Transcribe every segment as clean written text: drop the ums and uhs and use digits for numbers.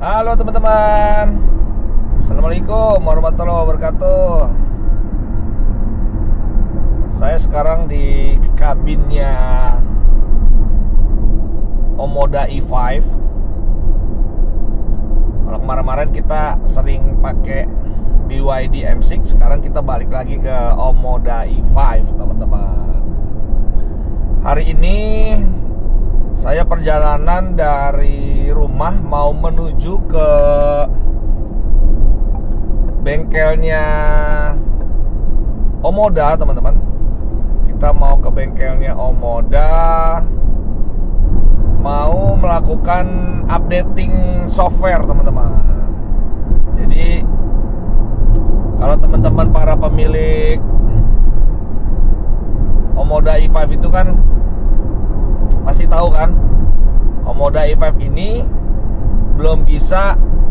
Halo teman-teman, Assalamualaikum warahmatullahi wabarakatuh. Saya sekarang di kabinnya Omoda E5. Kalau kemarin-kemarin kita sering pakai BYD M6, sekarang kita balik lagi ke Omoda E5, teman-teman. Hari ini saya perjalanan dari rumah mau menuju ke bengkelnya Omoda, teman-teman. Kita mau ke bengkelnya Omoda, mau melakukan updating software, teman-teman. Jadi kalau teman-teman para pemilik Omoda E5 itu kan pasti tahu kan, Omoda E5 ini belum bisa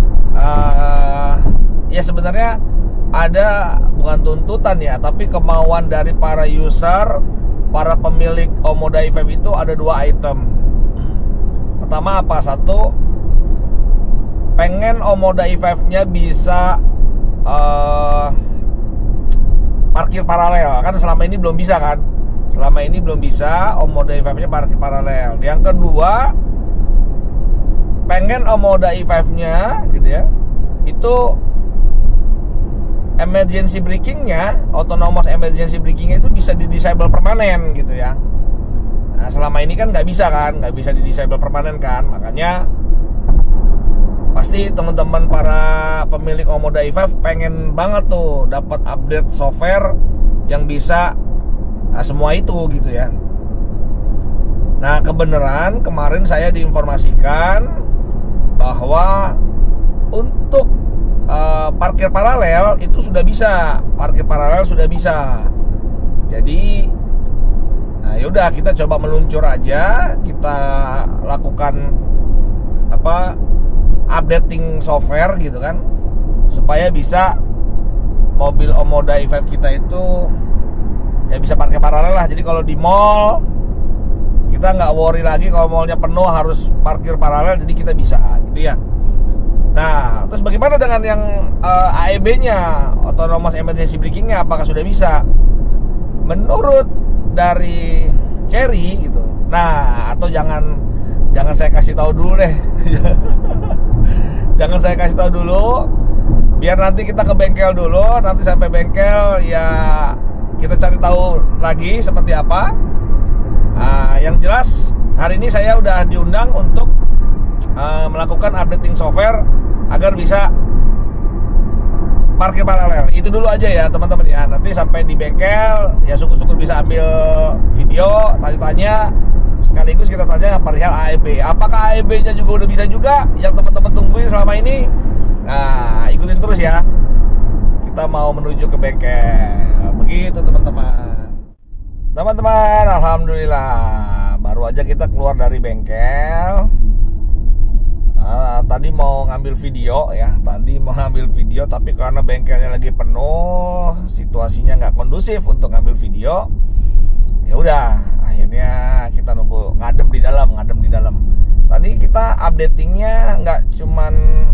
ya sebenarnya ada, bukan tuntutan ya, tapi kemauan dari para user, para pemilik Omoda E5 itu ada dua item. Pertama apa? Satu, pengen Omoda E5 nya bisa parkir paralel. Kan selama ini belum bisa kan, selama ini belum bisa Omoda E5 nya parkir paralel. Yang kedua, pengen Omoda E5 nya gitu ya, itu emergency braking-nya, autonomous emergency braking-nya itu bisa di disable permanen gitu ya. Nah selama ini kan nggak bisa kan, nggak bisa di disable permanen kan. Makanya pasti teman-teman para pemilik Omoda E5 pengen banget tuh dapat update software yang bisa semua itu gitu ya. Nah kebenaran kemarin saya diinformasikan bahwa untuk parkir paralel itu sudah bisa, parkir paralel sudah bisa. Jadi nah yaudah, kita coba meluncur aja, kita lakukan updating software gitu kan, supaya bisa mobil Omoda E5 kita itu ya bisa parkir paralel lah. Jadi kalau di mall kita nggak worry lagi kalau mallnya penuh harus parkir paralel, jadi kita bisa gitu ya. Nah terus bagaimana dengan yang AEB-nya, autonomous emergency braking-nya, apakah sudah bisa? Menurut dari Cherry gitu. Nah atau jangan saya kasih tahu dulu deh. Jangan saya kasih tahu dulu, biar nanti kita ke bengkel dulu. Nanti sampai bengkel ya kita cari tahu lagi seperti apa. Yang jelas hari ini saya udah diundang untuk melakukan updating software agar bisa parkir paralel. Itu dulu aja ya teman-teman ya. Nanti sampai di bengkel ya syukur-syukur bisa ambil video, tanya-tanya, sekaligus kita tanya perihal AEB. Apakah AEB-nya juga udah bisa juga yang teman-teman tungguin selama ini? Nah ikutin terus ya. Kita mau menuju ke bengkel. Begitu teman-teman. Teman-teman, alhamdulillah baru aja kita keluar dari bengkel. Tadi mau ngambil video ya, tapi karena bengkelnya lagi penuh, situasinya nggak kondusif untuk ngambil video. Ya udah, akhirnya kita nunggu ngadem di dalam. Tadi kita updatingnya nggak cuman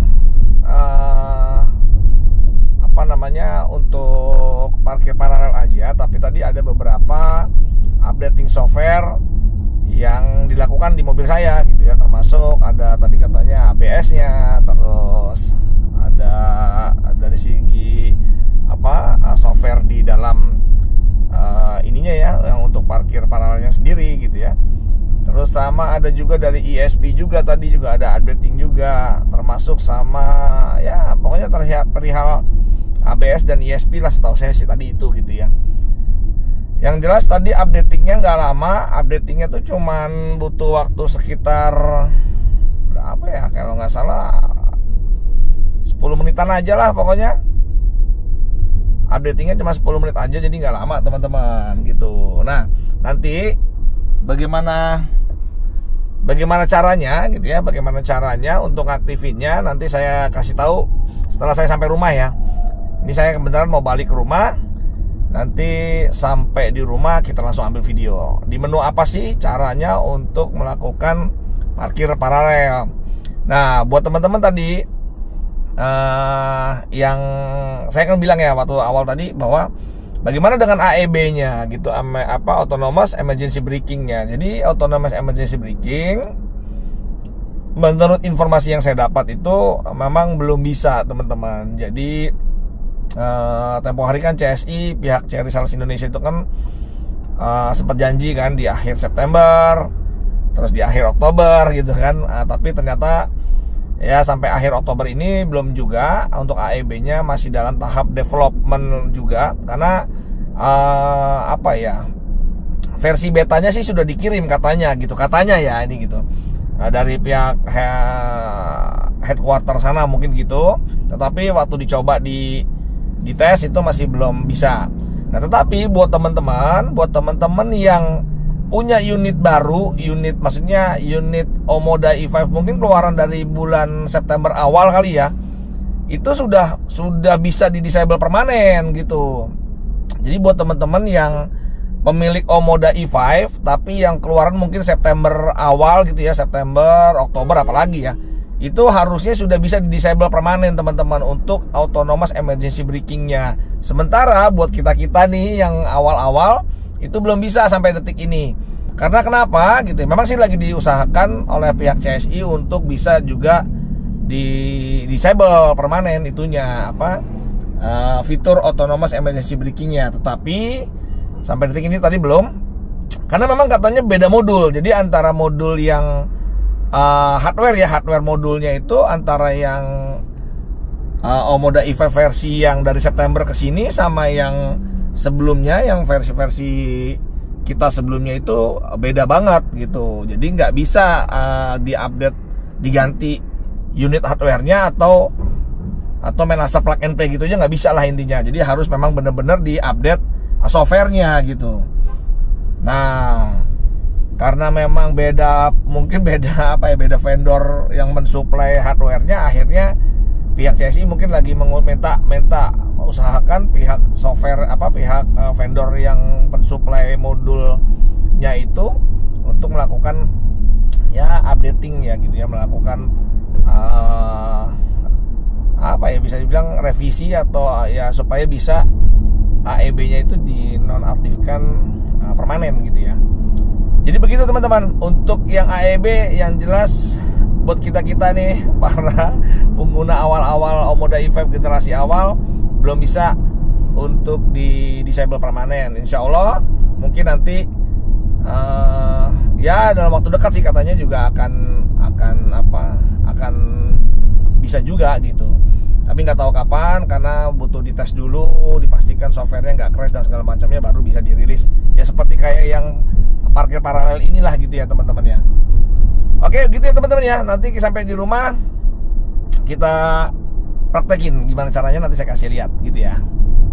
untuk parkir paralel aja, tapi tadi ada beberapa updating software yang dilakukan di mobil saya gitu ya, termasuk ada tadi katanya ABS-nya, terus ada dari segi software di dalam ininya ya, yang untuk parkir paralelnya sendiri gitu ya. Terus sama ada juga dari ESP juga, tadi juga ada updating juga, termasuk sama ya pokoknya perihal ABS dan ESP lah, setahu saya sih tadi itu gitu ya. Yang jelas tadi updatingnya nggak lama, updatingnya tuh cuman butuh waktu sekitar berapa ya, kalau nggak salah 10 menitan aja lah pokoknya. Updatingnya cuma 10 menit aja, jadi nggak lama teman-teman gitu. Nah nanti bagaimana caranya gitu ya, bagaimana caranya untuk aktifinnya nanti saya kasih tahu setelah saya sampai rumah ya. Ini saya kebetulan mau balik ke rumah. Nanti sampai di rumah kita langsung ambil video. Di menu apa sih caranya untuk melakukan parkir paralel? Nah, buat teman-teman tadi yang saya kan bilang ya waktu awal tadi bahwa bagaimana dengan AEB-nya gitu, Autonomous Emergency Braking-nya. Jadi Autonomous Emergency Braking, menurut informasi yang saya dapat itu memang belum bisa, teman-teman. Jadi tempo hari kan CSI, pihak CRI Sales Indonesia itu kan sempat janji kan di akhir September, terus di akhir Oktober gitu kan. Tapi ternyata ya sampai akhir Oktober ini belum juga. Untuk AEB-nya masih dalam tahap development juga, karena versi betanya sih sudah dikirim katanya ya ini gitu. Dari pihak headquarter sana mungkin gitu. Tetapi waktu dicoba di tes itu masih belum bisa. Nah, tetapi buat teman-teman yang punya unit baru, maksudnya unit Omoda E5 mungkin keluaran dari bulan September awal kali ya, itu sudah bisa di disable permanen gitu. Jadi buat teman-teman yang pemilik Omoda E5 tapi yang keluaran mungkin September awal gitu ya, September, Oktober apalagi ya, itu harusnya sudah bisa di disable permanen teman-teman untuk Autonomous Emergency Braking-nya. Sementara buat kita nih yang awal-awal itu belum bisa sampai detik ini. Karena kenapa gitu? Memang sih lagi diusahakan oleh pihak CSI untuk bisa juga di disable permanen itunya fitur Autonomous Emergency Braking-nya. Tetapi sampai detik ini tadi belum. Karena memang katanya beda modul. Jadi antara modul yang hardware modulnya itu antara yang Omoda E5 versi yang dari September ke sini sama yang sebelumnya, yang versi kita sebelumnya itu beda banget gitu. Jadi nggak bisa diupdate, diganti unit hardware-nya atau main asal plug and play gitu aja nggak bisa lah intinya. Jadi harus memang bener-bener diupdate software-nya gitu. Nah, karena memang beda vendor yang mensuplai hardware-nya, akhirnya pihak CSI mungkin lagi minta usahakan pihak vendor yang mensuplai modulnya itu untuk melakukan ya updating ya gitu ya, melakukan bisa dibilang revisi atau ya supaya bisa AEB-nya itu dinonaktifkan permanen gitu ya. Jadi begitu teman-teman. Untuk yang AEB yang jelas buat kita nih para pengguna awal-awal Omoda E5 generasi awal belum bisa untuk di disable permanen. Insya Allah mungkin nanti ya dalam waktu dekat sih katanya juga akan bisa juga gitu. Tapi nggak tahu kapan, karena butuh dites dulu, dipastikan softwarenya nggak crash dan segala macamnya baru bisa dirilis. Ya seperti kayak yang parkir paralel inilah gitu ya teman-teman ya. Oke gitu ya teman-teman ya. Nanti sampai di rumah kita praktekin gimana caranya, nanti saya kasih lihat gitu ya.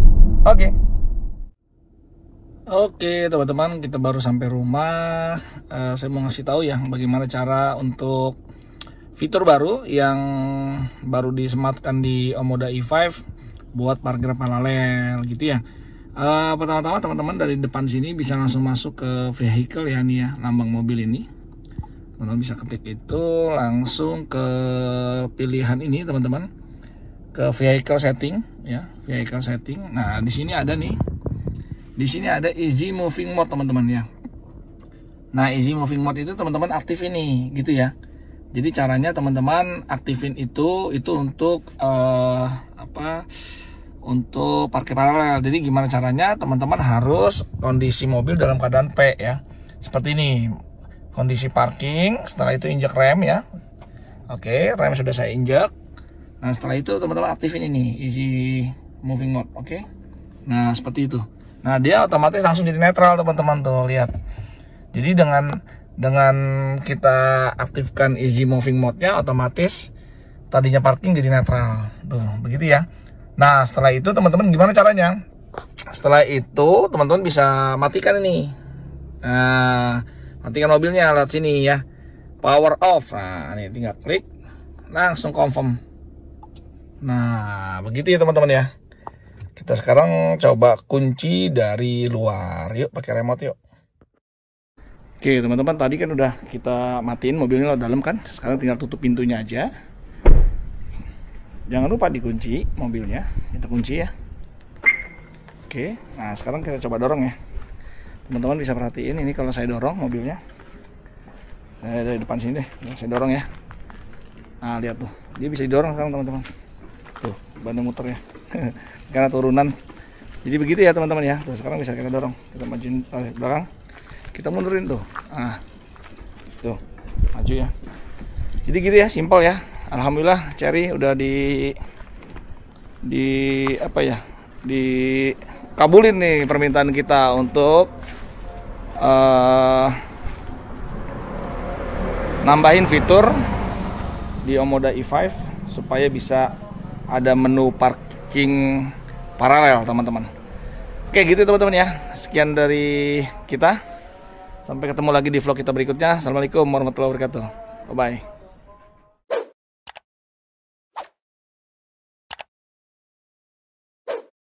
Oke teman-teman, kita baru sampai rumah. Saya mau ngasih tahu ya bagaimana cara untuk fitur baru yang baru disematkan di Omoda E5 buat parkir paralel gitu ya. Pertama-tama teman-teman dari depan sini bisa langsung masuk ke vehicle ya, nih ya lambang mobil ini. Teman-teman bisa ketik itu langsung ke pilihan ini teman-teman, ke vehicle setting ya, vehicle setting. Nah di sini ada nih, di sini ada easy moving mode teman-teman ya. Nah easy moving mode itu teman-teman aktif ini gitu ya. Jadi caranya teman-teman aktifin itu untuk untuk parkir paralel. Jadi gimana caranya? Teman-teman harus kondisi mobil dalam keadaan P ya. Seperti ini. Kondisi parking, setelah itu injek rem ya. Oke, rem sudah saya injek. Nah, setelah itu teman-teman aktifin ini easy moving mode, oke. Nah, seperti itu. Nah, dia otomatis langsung jadi netral teman-teman tuh, lihat. Jadi dengan kita aktifkan easy moving mode-nya, otomatis tadinya parking jadi netral. Tuh, begitu ya. Nah, setelah itu teman-teman gimana caranya? Setelah itu teman-teman bisa matikan ini. Nah, matikan mobilnya lewat sini ya. Power off. Nah, ini tinggal klik, langsung confirm. Nah, begitu ya teman-teman ya. Kita sekarang coba kunci dari luar. Yuk, pakai remote yuk. Oke teman-teman, tadi kan udah kita matiin mobilnya lewat dalam kan. Sekarang tinggal tutup pintunya aja. Jangan lupa dikunci mobilnya. Kita kunci ya. Oke, nah sekarang kita coba dorong ya. Teman-teman bisa perhatiin ini kalau saya dorong mobilnya. Saya dari depan sini deh, saya dorong ya. Nah lihat tuh, dia bisa didorong sekarang teman-teman. Tuh, bannya muter ya. Karena turunan. Jadi begitu ya teman-teman ya. Tuh, sekarang bisa kita dorong. Kita majuin belakang. Kita mundurin tuh. Nah. Tuh, maju ya. Jadi gitu ya, simpel ya. Alhamdulillah Cherry udah di apa ya? Dikabulin nih permintaan kita untuk nambahin fitur di Omoda E5 supaya bisa ada menu parking paralel teman-teman. Oke gitu teman-teman ya. Sekian dari kita. Sampai ketemu lagi di vlog kita berikutnya. Assalamualaikum warahmatullahi wabarakatuh. Bye bye.